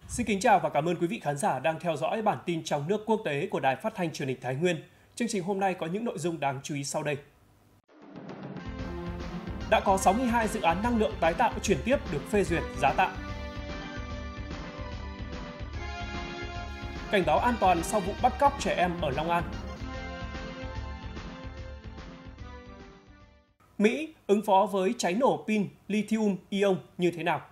Xin kính chào và cảm ơn quý vị khán giả đang theo dõi bản tin trong nước quốc tế của Đài Phát thanh Truyền hình Thái Nguyên. Chương trình hôm nay có những nội dung đáng chú ý sau đây. Đã có 62 dự án năng lượng tái tạo chuyển tiếp được phê duyệt giá tạm. Cảnh báo an toàn sau vụ bắt cóc trẻ em ở Long An. Mỹ ứng phó với cháy nổ pin lithium-ion như thế nào?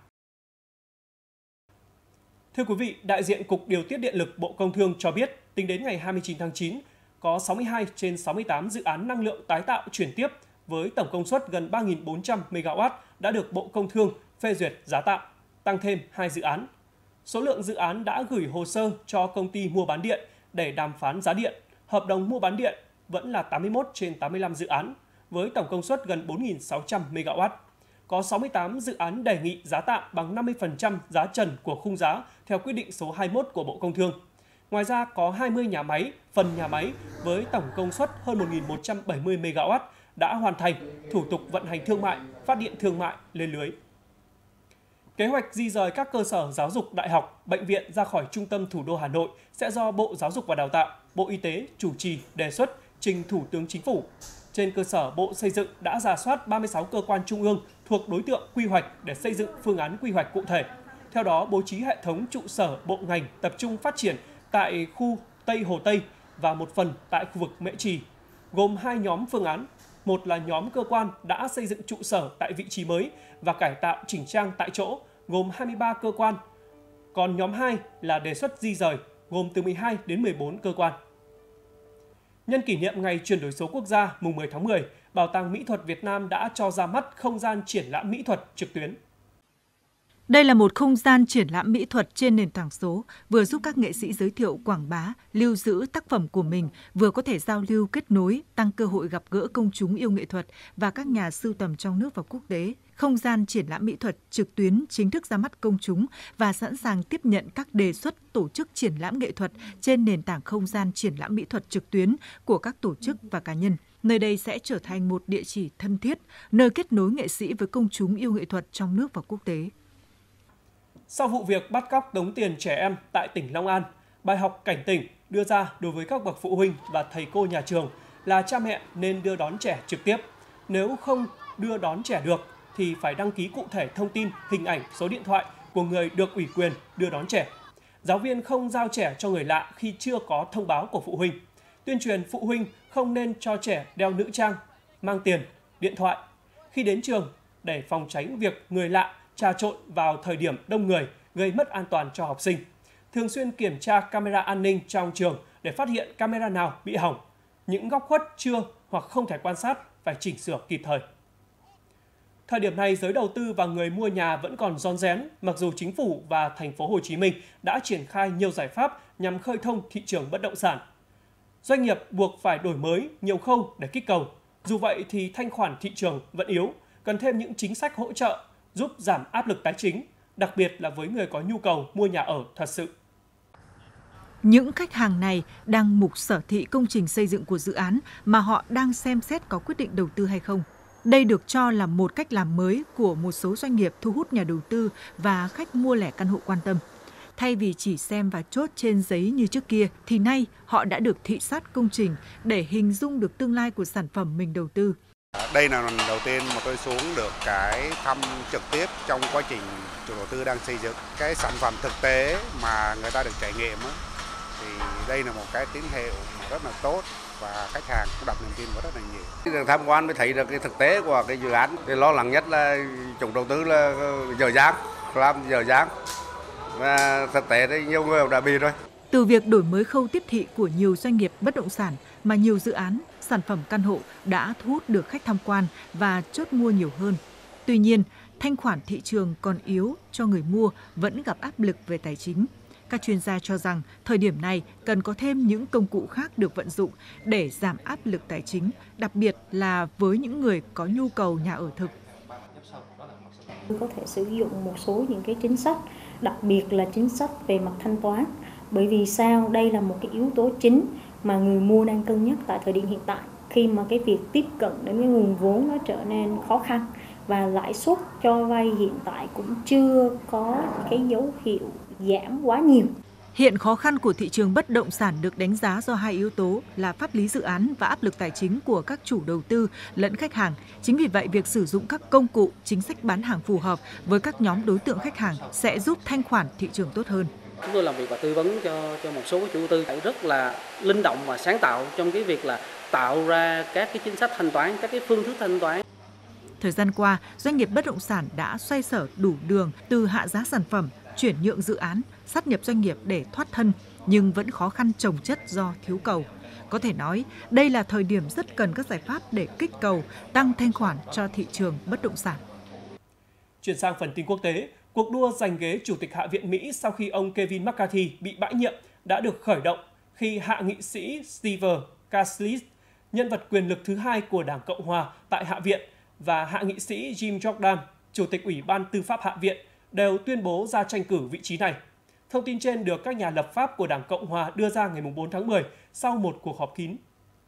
Thưa quý vị, đại diện Cục Điều tiết Điện lực Bộ Công Thương cho biết, tính đến ngày 29 tháng 9, có 62 trên 68 dự án năng lượng tái tạo chuyển tiếp với tổng công suất gần 3.400 MW đã được Bộ Công Thương phê duyệt giá tạm, tăng thêm 2 dự án. Số lượng dự án đã gửi hồ sơ cho công ty mua bán điện để đàm phán giá điện, hợp đồng mua bán điện vẫn là 81 trên 85 dự án, với tổng công suất gần 4.600 MW. Có 68 dự án đề nghị giá tạm bằng 50% giá trần của khung giá theo quyết định số 21 của Bộ Công Thương. Ngoài ra, có 20 nhà máy, phần nhà máy với tổng công suất hơn 1.170 MW đã hoàn thành thủ tục vận hành thương mại, phát điện thương mại lên lưới. Kế hoạch di rời các cơ sở giáo dục đại học, bệnh viện ra khỏi trung tâm thủ đô Hà Nội sẽ do Bộ Giáo dục và Đào tạo, Bộ Y tế chủ trì đề xuất trình Thủ tướng Chính phủ. Trên cơ sở Bộ Xây dựng đã rà soát 36 cơ quan trung ương thuộc đối tượng quy hoạch để xây dựng phương án quy hoạch cụ thể. Theo đó, bố trí hệ thống trụ sở bộ ngành tập trung phát triển tại khu Tây Hồ Tây và một phần tại khu vực Mễ Trì, gồm 2 nhóm phương án. Một là nhóm cơ quan đã xây dựng trụ sở tại vị trí mới và cải tạo chỉnh trang tại chỗ, gồm 23 cơ quan. Còn nhóm 2 là đề xuất di rời, gồm từ 12 đến 14 cơ quan. Nhân kỷ niệm Ngày chuyển đổi số quốc gia mùng 10 tháng 10, Bảo tàng Mỹ thuật Việt Nam đã cho ra mắt không gian triển lãm mỹ thuật trực tuyến. Đây là một không gian triển lãm mỹ thuật trên nền tảng số, vừa giúp các nghệ sĩ giới thiệu, quảng bá, lưu giữ tác phẩm của mình, vừa có thể giao lưu, kết nối, tăng cơ hội gặp gỡ công chúng yêu nghệ thuật và các nhà sưu tầm trong nước và quốc tế. Không gian triển lãm mỹ thuật trực tuyến chính thức ra mắt công chúng và sẵn sàng tiếp nhận các đề xuất tổ chức triển lãm nghệ thuật trên nền tảng không gian triển lãm mỹ thuật trực tuyến của các tổ chức và cá nhân. Nơi đây sẽ trở thành một địa chỉ thân thiết, nơi kết nối nghệ sĩ với công chúng yêu nghệ thuật trong nước và quốc tế. Sau vụ việc bắt cóc tống tiền trẻ em tại tỉnh Long An, bài học cảnh tỉnh đưa ra đối với các bậc phụ huynh và thầy cô nhà trường là cha mẹ nên đưa đón trẻ trực tiếp. Nếu không đưa đón trẻ được thì phải đăng ký cụ thể thông tin, hình ảnh, số điện thoại của người được ủy quyền đưa đón trẻ. Giáo viên không giao trẻ cho người lạ khi chưa có thông báo của phụ huynh. Tuyên truyền phụ huynh không nên cho trẻ đeo nữ trang, mang tiền, điện thoại khi đến trường để phòng tránh việc người lạ trà trộn vào thời điểm đông người gây mất an toàn cho học sinh. Thường xuyên kiểm tra camera an ninh trong trường để phát hiện camera nào bị hỏng, những góc khuất chưa hoặc không thể quan sát phải chỉnh sửa kịp thời. Thời điểm này, giới đầu tư và người mua nhà vẫn còn rón rén, mặc dù chính phủ và thành phố Hồ Chí Minh đã triển khai nhiều giải pháp nhằm khơi thông thị trường bất động sản. Doanh nghiệp buộc phải đổi mới nhiều khâu để kích cầu. Dù vậy thì thanh khoản thị trường vẫn yếu, cần thêm những chính sách hỗ trợ giúp giảm áp lực tài chính, đặc biệt là với người có nhu cầu mua nhà ở thật sự. Những khách hàng này đang mục sở thị công trình xây dựng của dự án mà họ đang xem xét có quyết định đầu tư hay không. Đây được cho là một cách làm mới của một số doanh nghiệp thu hút nhà đầu tư và khách mua lẻ căn hộ quan tâm. Thay vì chỉ xem và chốt trên giấy như trước kia, thì nay họ đã được thị sát công trình để hình dung được tương lai của sản phẩm mình đầu tư. Đây là lần đầu tiên mà tôi xuống được cái thăm trực tiếp trong quá trình chủ đầu tư đang xây dựng. Cái sản phẩm thực tế mà người ta được trải nghiệm thì đây là một cái tín hiệu rất là tốt và khách hàng cũng đặt niềm tin vào rất là nhiều. Khi tham quan mới thấy được cái thực tế của cái dự án. Thì lo lắng nhất là chủ đầu tư là dở dang, làm dở dang. Và thực tế thì nhiều người đã bị rồi. Từ việc đổi mới khâu tiếp thị của nhiều doanh nghiệp bất động sản mà nhiều dự án, sản phẩm căn hộ đã thu hút được khách tham quan và chốt mua nhiều hơn. Tuy nhiên, thanh khoản thị trường còn yếu cho người mua vẫn gặp áp lực về tài chính. Các chuyên gia cho rằng thời điểm này cần có thêm những công cụ khác được vận dụng để giảm áp lực tài chính, đặc biệt là với những người có nhu cầu nhà ở thực. Có thể sử dụng một số những cái chính sách, đặc biệt là chính sách về mặt thanh toán. Bởi vì sao? Đây là một cái yếu tố chính mà người mua đang cân nhắc tại thời điểm hiện tại. Khi mà cái việc tiếp cận đến cái nguồn vốn nó trở nên khó khăn và lãi suất cho vay hiện tại cũng chưa có cái dấu hiệu giảm quá nhiều. Hiện khó khăn của thị trường bất động sản được đánh giá do hai yếu tố là pháp lý dự án và áp lực tài chính của các chủ đầu tư lẫn khách hàng. Chính vì vậy, việc sử dụng các công cụ, chính sách bán hàng phù hợp với các nhóm đối tượng khách hàng sẽ giúp thanh khoản thị trường tốt hơn. Chúng tôi làm việc và tư vấn cho một số chủ đầu tư rất là linh động và sáng tạo trong cái việc là tạo ra các cái chính sách thanh toán, các cái phương thức thanh toán. Thời gian qua, doanh nghiệp bất động sản đã xoay sở đủ đường từ hạ giá sản phẩm, chuyển nhượng dự án, sát nhập doanh nghiệp để thoát thân, nhưng vẫn khó khăn chồng chất do thiếu cầu. Có thể nói, đây là thời điểm rất cần các giải pháp để kích cầu, tăng thanh khoản cho thị trường bất động sản. Chuyển sang phần tin quốc tế, cuộc đua giành ghế Chủ tịch Hạ viện Mỹ sau khi ông Kevin McCarthy bị bãi nhiệm đã được khởi động khi hạ nghị sĩ Steve Scalise, nhân vật quyền lực thứ hai của Đảng Cộng hòa tại Hạ viện, và hạ nghị sĩ Jim Jordan, Chủ tịch Ủy ban Tư pháp Hạ viện, đều tuyên bố ra tranh cử vị trí này. Thông tin trên được các nhà lập pháp của Đảng Cộng hòa đưa ra ngày 4 tháng 10 sau một cuộc họp kín.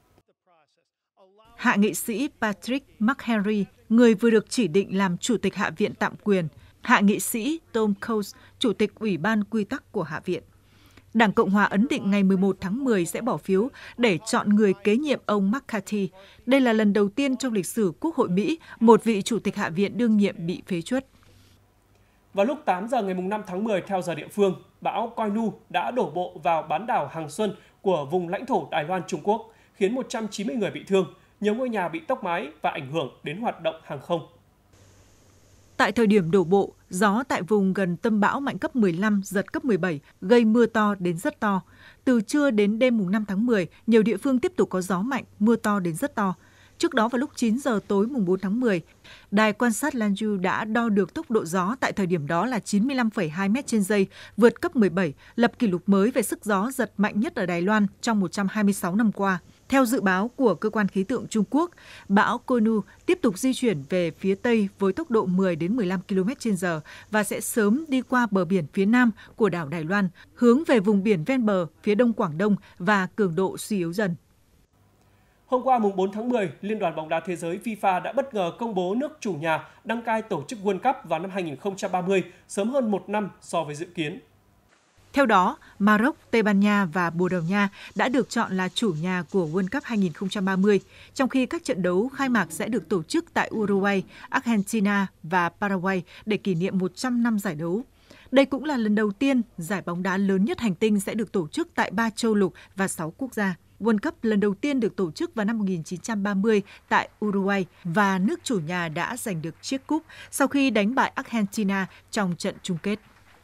Hạ nghị sĩ Patrick McHenry, người vừa được chỉ định làm Chủ tịch Hạ viện tạm quyền, hạ nghị sĩ Tom Coase, Chủ tịch Ủy ban Quy tắc của Hạ viện. Đảng Cộng hòa ấn định ngày 11 tháng 10 sẽ bỏ phiếu để chọn người kế nhiệm ông McCarthy. Đây là lần đầu tiên trong lịch sử Quốc hội Mỹ, một vị Chủ tịch Hạ viện đương nhiệm bị phế truất. Vào lúc 8 giờ ngày 5 tháng 10 theo giờ địa phương, bão Koinu đã đổ bộ vào bán đảo Hàng Xuân của vùng lãnh thổ Đài Loan, Trung Quốc, khiến 190 người bị thương, nhiều ngôi nhà bị tốc mái và ảnh hưởng đến hoạt động hàng không. Tại thời điểm đổ bộ, gió tại vùng gần tâm bão mạnh cấp 15, giật cấp 17, gây mưa to đến rất to. Từ trưa đến đêm mùng 5 tháng 10, nhiều địa phương tiếp tục có gió mạnh, mưa to đến rất to. Trước đó vào lúc 9 giờ tối mùng 4 tháng 10, đài quan sát Lanzhou đã đo được tốc độ gió tại thời điểm đó là 95,2 m/giây, vượt cấp 17, lập kỷ lục mới về sức gió giật mạnh nhất ở Đài Loan trong 126 năm qua. Theo dự báo của Cơ quan Khí tượng Trung Quốc, bão Koinu tiếp tục di chuyển về phía Tây với tốc độ 10 đến 15 km/h và sẽ sớm đi qua bờ biển phía Nam của đảo Đài Loan, hướng về vùng biển ven bờ phía Đông Quảng Đông và cường độ suy yếu dần. Hôm qua mùng 4 tháng 10, Liên đoàn bóng đá thế giới FIFA đã bất ngờ công bố nước chủ nhà đăng cai tổ chức World Cup vào năm 2030, sớm hơn 1 năm so với dự kiến. Theo đó, Maroc, Tây Ban Nha và Bồ Đào Nha đã được chọn là chủ nhà của World Cup 2030, trong khi các trận đấu khai mạc sẽ được tổ chức tại Uruguay, Argentina và Paraguay để kỷ niệm 100 năm giải đấu. Đây cũng là lần đầu tiên giải bóng đá lớn nhất hành tinh sẽ được tổ chức tại 3 châu lục và 6 quốc gia. World Cup lần đầu tiên được tổ chức vào năm 1930 tại Uruguay và nước chủ nhà đã giành được chiếc cúp sau khi đánh bại Argentina trong trận chung kết.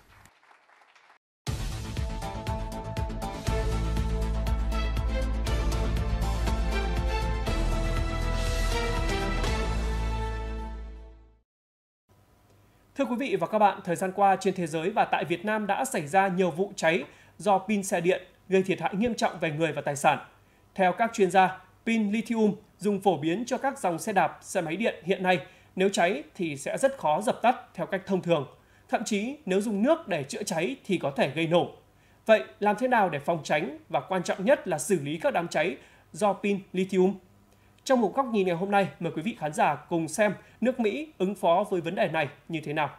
Thưa quý vị và các bạn, thời gian qua trên thế giới và tại Việt Nam đã xảy ra nhiều vụ cháy do pin xe điện gây thiệt hại nghiêm trọng về người và tài sản. Theo các chuyên gia, pin lithium dùng phổ biến cho các dòng xe đạp, xe máy điện hiện nay, nếu cháy thì sẽ rất khó dập tắt theo cách thông thường. Thậm chí nếu dùng nước để chữa cháy thì có thể gây nổ. Vậy làm thế nào để phòng tránh và quan trọng nhất là xử lý các đám cháy do pin lithium? Trong một góc nhìn ngày hôm nay, mời quý vị khán giả cùng xem nước Mỹ ứng phó với vấn đề này như thế nào.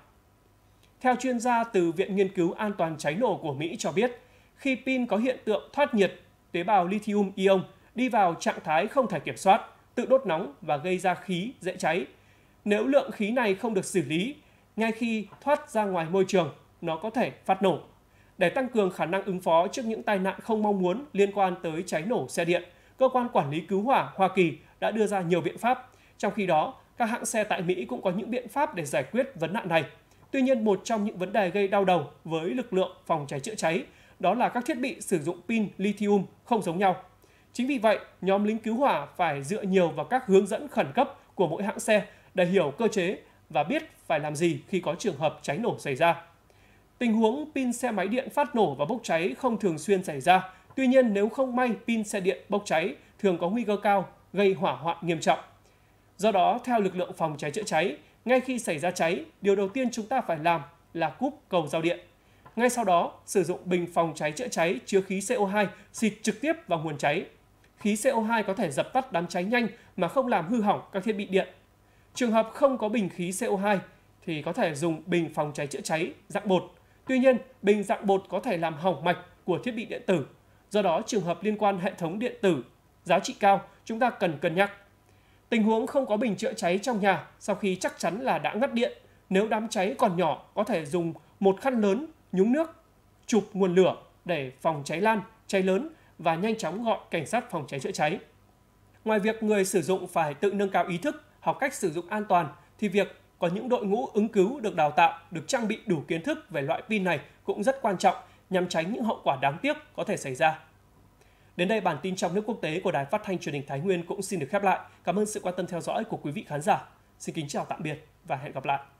Theo chuyên gia từ Viện Nghiên cứu An toàn cháy nổ của Mỹ cho biết, khi pin có hiện tượng thoát nhiệt, tế bào lithium ion đi vào trạng thái không thể kiểm soát, tự đốt nóng và gây ra khí dễ cháy. Nếu lượng khí này không được xử lý, ngay khi thoát ra ngoài môi trường, nó có thể phát nổ. Để tăng cường khả năng ứng phó trước những tai nạn không mong muốn liên quan tới cháy nổ xe điện, Cơ quan Quản lý Cứu hỏa Hoa Kỳ đã đưa ra nhiều biện pháp. Trong khi đó, các hãng xe tại Mỹ cũng có những biện pháp để giải quyết vấn nạn này. Tuy nhiên, một trong những vấn đề gây đau đầu với lực lượng phòng cháy chữa cháy đó là các thiết bị sử dụng pin lithium không giống nhau. Chính vì vậy, nhóm lính cứu hỏa phải dựa nhiều vào các hướng dẫn khẩn cấp của mỗi hãng xe để hiểu cơ chế và biết phải làm gì khi có trường hợp cháy nổ xảy ra. Tình huống pin xe máy điện phát nổ và bốc cháy không thường xuyên xảy ra. Tuy nhiên, nếu không may pin xe điện bốc cháy thường có nguy cơ cao gây hỏa hoạn nghiêm trọng. Do đó, theo lực lượng phòng cháy chữa cháy, ngay khi xảy ra cháy, điều đầu tiên chúng ta phải làm là cúp cầu giao điện. Ngay sau đó, sử dụng bình phòng cháy chữa cháy chứa khí CO2 xịt trực tiếp vào nguồn cháy. Khí CO2 có thể dập tắt đám cháy nhanh mà không làm hư hỏng các thiết bị điện. Trường hợp không có bình khí CO2 thì có thể dùng bình phòng cháy chữa cháy dạng bột. Tuy nhiên, bình dạng bột có thể làm hỏng mạch của thiết bị điện tử. Do đó, trường hợp liên quan hệ thống điện tử giá trị cao, chúng ta cần cân nhắc. Tình huống không có bình chữa cháy trong nhà sau khi chắc chắn là đã ngắt điện. Nếu đám cháy còn nhỏ, có thể dùng một khăn lớn nhúng nước, chụp nguồn lửa để phòng cháy lan, cháy lớn và nhanh chóng gọi cảnh sát phòng cháy chữa cháy. Ngoài việc người sử dụng phải tự nâng cao ý thức, học cách sử dụng an toàn, thì việc có những đội ngũ ứng cứu được đào tạo, được trang bị đủ kiến thức về loại pin này cũng rất quan trọng nhằm tránh những hậu quả đáng tiếc có thể xảy ra. Đến đây, bản tin trong nước quốc tế của Đài Phát thanh Truyền hình Thái Nguyên cũng xin được khép lại. Cảm ơn sự quan tâm theo dõi của quý vị khán giả. Xin kính chào tạm biệt và hẹn gặp lại.